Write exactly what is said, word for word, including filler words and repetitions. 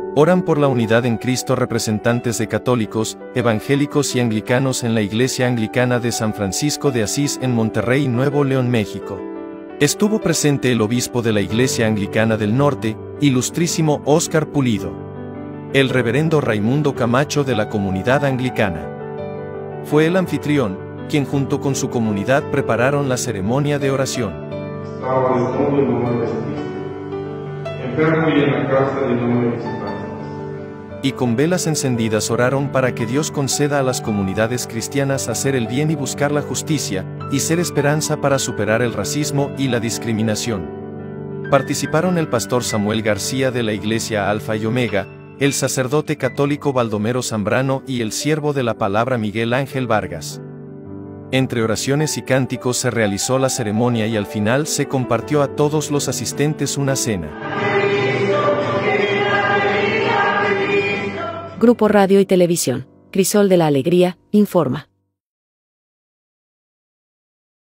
Oran por la unidad en Cristo representantes de católicos, evangélicos y anglicanos en la Iglesia Anglicana de San Francisco de Asís en Monterrey, Nuevo León, México. Estuvo presente el obispo de la Iglesia Anglicana del Norte, Ilustrísimo Óscar Pulido. El reverendo Raimundo Camacho de la comunidad anglicana. Fue el anfitrión, quien junto con su comunidad prepararon la ceremonia de oración. Estaba desnudo y no me vestiste, enfermo y en la cárcel y no me visitaste. Y con velas encendidas oraron para que Dios conceda a las comunidades cristianas hacer el bien y buscar la justicia, y ser esperanza para superar el racismo y la discriminación. Participaron el pastor Samuel García de la Iglesia Alfa y Omega, el sacerdote católico Baldomero Zambrano y el siervo de la palabra Miguel Ángel Vargas. Entre oraciones y cánticos se realizó la ceremonia y al final se compartió a todos los asistentes una cena. Grupo Radio y Televisión, Crisol de la Alegría, informa.